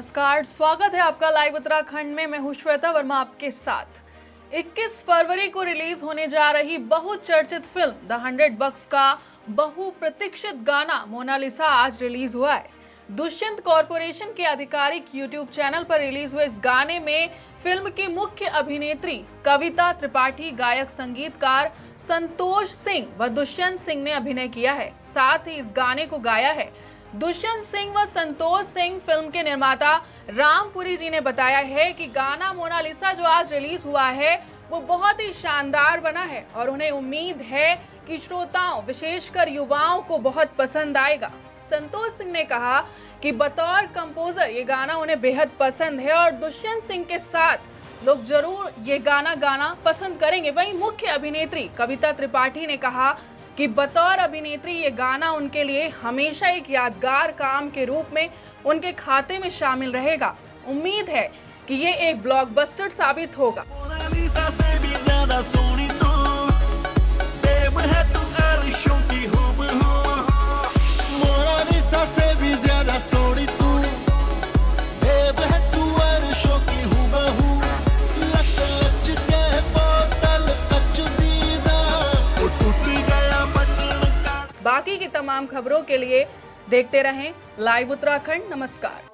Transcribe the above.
नमस्कार, स्वागत है आपका लाइव उत्तराखंड में। मैं हूं श्वेता वर्मा आपके साथ। 21 फरवरी को रिलीज होने जा रही बहुचर्चित फिल्म द 100 बक्स का बहुप्रतीक्षित गाना मोनालिसा आज रिलीज हुआ है। दुष्यंत कॉरपोरेशन के आधिकारिक यूट्यूब चैनल पर रिलीज हुए इस गाने में फिल्म की मुख्य अभिनेत्री कविता त्रिपाठी, गायक संगीतकार संतोष सिंह व दुष्यंत सिंह ने अभिनय किया है। साथ ही इस गाने को गाया है दुष्यंत सिंह व संतोष सिंह। फिल्म के निर्माता रामपुरी जी ने बताया है कि गाना मोनालिसा जो आज रिलीज हुआ है वो बहुत ही शानदार बना है और उन्हें उम्मीद है कि श्रोताओं विशेषकर युवाओं को बहुत पसंद आएगा। संतोष सिंह ने कहा कि बतौर कंपोजर ये गाना उन्हें बेहद पसंद है और दुष्यंत सिंह के साथ लोग जरूर ये गाना गाना पसंद करेंगे। वहीं मुख्य अभिनेत्री कविता त्रिपाठी ने कहा कि बतौर अभिनेत्री ये गाना उनके लिए हमेशा एक यादगार काम के रूप में उनके खाते में शामिल रहेगा। उम्मीद है कि ये एक ब्लॉकबस्टर साबित होगा। बाकी की तमाम खबरों के लिए देखते रहें लाइव उत्तराखंड। नमस्कार।